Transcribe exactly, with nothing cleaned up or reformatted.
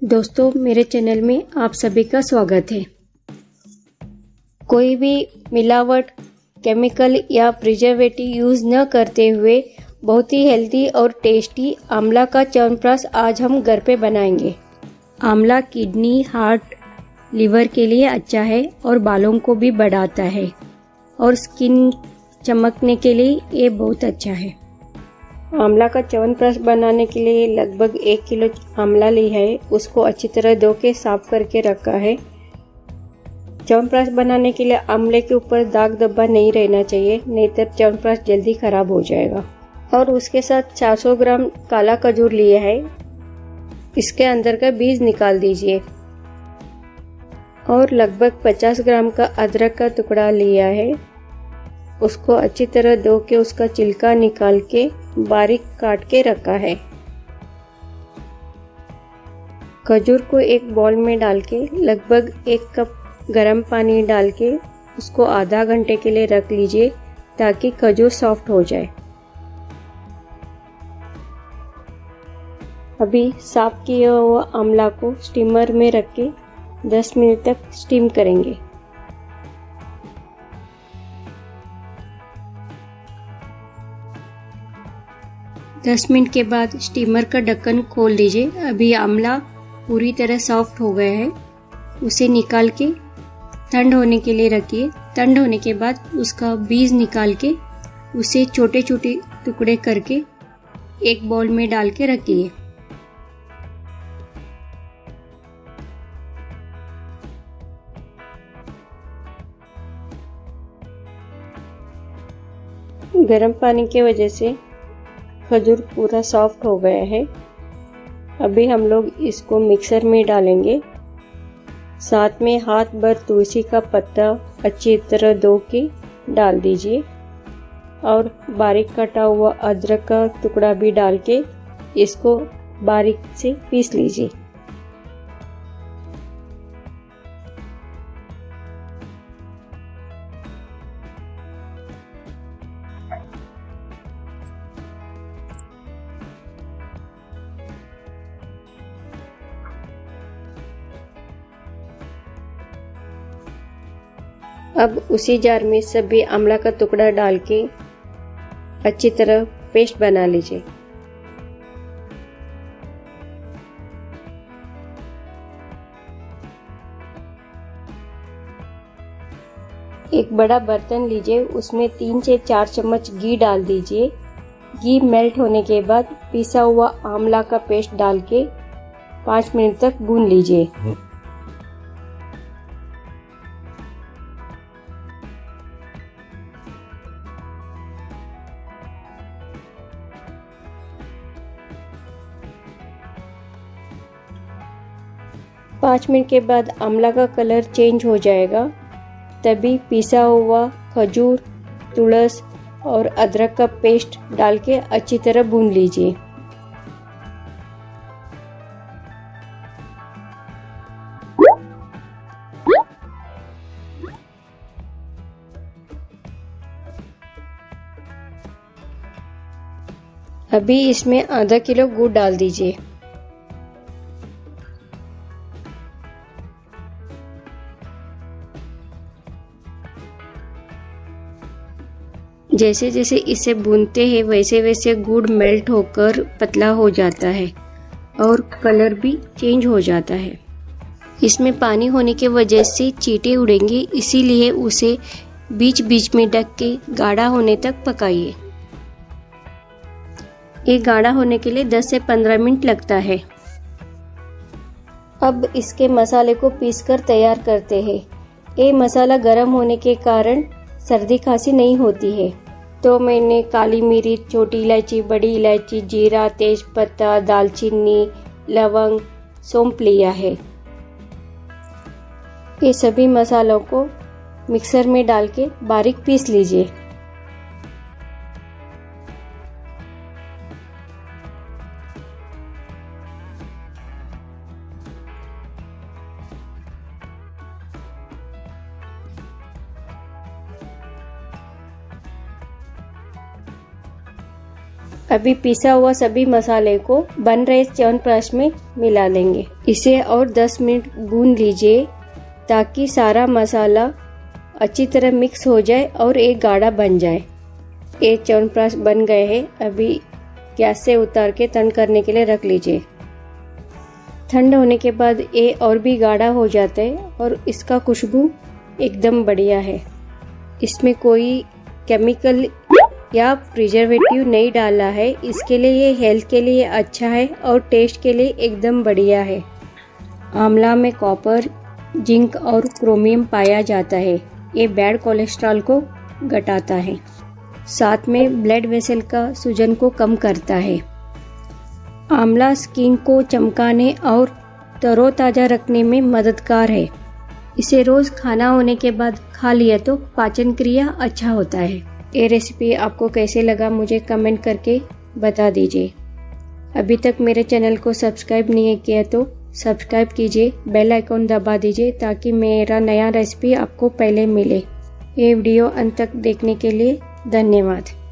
दोस्तों, मेरे चैनल में आप सभी का स्वागत है। कोई भी मिलावट, केमिकल या प्रिजर्वेटिव यूज़ न करते हुए बहुत ही हेल्दी और टेस्टी आंवला का च्यवनप्राश आज हम घर पे बनाएंगे। आंवला किडनी, हार्ट, लीवर के लिए अच्छा है और बालों को भी बढ़ाता है और स्किन चमकने के लिए ये बहुत अच्छा है। आंवला का च्यवनप्राश बनाने के लिए लगभग एक किलो आंवला ली है। उसको अच्छी तरह धो के साफ करके रखा है। च्यवनप्राश बनाने के लिए आंवले के ऊपर दाग धब्बा नहीं रहना चाहिए, नहीं तो च्यवनप्राश जल्दी खराब हो जाएगा। और उसके साथ चार सौ ग्राम काला खजूर लिया है। इसके अंदर का बीज निकाल दीजिए। और लगभग पचास ग्राम का अदरक का टुकड़ा लिया है। उसको अच्छी तरह धो के उसका छिलका निकाल के बारीक काट के रखा है। खजूर को एक बाउल में डाल के लगभग एक कप गर्म पानी डाल के उसको आधा घंटे के लिए रख लीजिए ताकि खजूर सॉफ्ट हो जाए। अभी साफ किया हुआ आंवला को स्टीमर में रख के दस मिनट तक स्टीम करेंगे। दस मिनट के बाद स्टीमर का ढक्कन खोल दीजिए। अभी आंवला पूरी तरह सॉफ्ट हो गया है। उसे निकाल के ठंड होने के लिए रखिए। ठंड होने के बाद उसका बीज निकाल के उसे छोटे छोटे टुकड़े करके एक बाउल में डाल के रखिए। गर्म पानी की वजह से खजूर पूरा सॉफ्ट हो गया है। अभी हम लोग इसको मिक्सर में डालेंगे। साथ में हाथ भर तुलसी का पत्ता अच्छी तरह धो के डाल दीजिए और बारीक कटा हुआ अदरक का टुकड़ा भी डाल के इसको बारीक से पीस लीजिए। अब उसी जार में सभी आंवला का टुकड़ा डाल के अच्छी तरह पेस्ट बना लीजिए। एक बड़ा बर्तन लीजिए, उसमें तीन से चार चम्मच घी डाल दीजिए। घी मेल्ट होने के बाद पिसा हुआ आंवला का पेस्ट डाल के पाँच मिनट तक भून लीजिए। पाँच मिनट के बाद आंवला का कलर चेंज हो जाएगा। तभी पिसा हुआ खजूर, तुलस और अदरक का पेस्ट डाल के अच्छी तरह भून लीजिए। अभी इसमें आधा किलो गुड़ डाल दीजिए। जैसे जैसे इसे भूनते हैं वैसे वैसे गुड़ मेल्ट होकर पतला हो जाता है और कलर भी चेंज हो जाता है। इसमें पानी होने की वजह से चींटे उड़ेंगे, इसीलिए उसे बीच बीच में ढक के गाढ़ा होने तक पकाइए। ये गाढ़ा होने के लिए दस से पंद्रह मिनट लगता है। अब इसके मसाले को पीसकर तैयार करते हैं। ये मसाला गर्म होने के कारण सर्दी खांसी नहीं होती है। तो मैंने काली मिर्च, छोटी इलायची, बड़ी इलायची, जीरा, तेज पत्ता, दालचीनी, लवंग, सौंफ लिया है। ये सभी मसालों को मिक्सर में डाल के बारीक पीस लीजिए। अभी पिसा हुआ सभी मसाले को बन रहे च्यवनप्राश में मिला लेंगे। इसे और दस मिनट भून लीजिए ताकि सारा मसाला अच्छी तरह मिक्स हो जाए और एक गाढ़ा बन जाए। ये च्यवनप्राश बन गए हैं। अभी गैस से उतार के ठंड करने के लिए रख लीजिए। ठंड होने के बाद ये और भी गाढ़ा हो जाता है और इसका खुशबू एकदम बढ़िया है। इसमें कोई केमिकल या प्रिजर्वेटिव नहीं डाला है, इसके लिए ये हेल्थ के लिए अच्छा है और टेस्ट के लिए एकदम बढ़िया है। आंवला में कॉपर, जिंक और क्रोमियम पाया जाता है। ये बैड कोलेस्ट्रॉल को घटाता है, साथ में ब्लड वेसल का सूजन को कम करता है। आंवला स्किन को चमकाने और तरोताज़ा रखने में मददगार है। इसे रोज़ खाना होने के बाद खा लिया तो पाचन क्रिया अच्छा होता है। ये रेसिपी आपको कैसे लगा मुझे कमेंट करके बता दीजिए। अभी तक मेरे चैनल को सब्सक्राइब नहीं किया तो सब्सक्राइब कीजिए, बेल आइकॉन दबा दीजिए ताकि मेरा नया रेसिपी आपको पहले मिले। ये वीडियो अंत तक देखने के लिए धन्यवाद।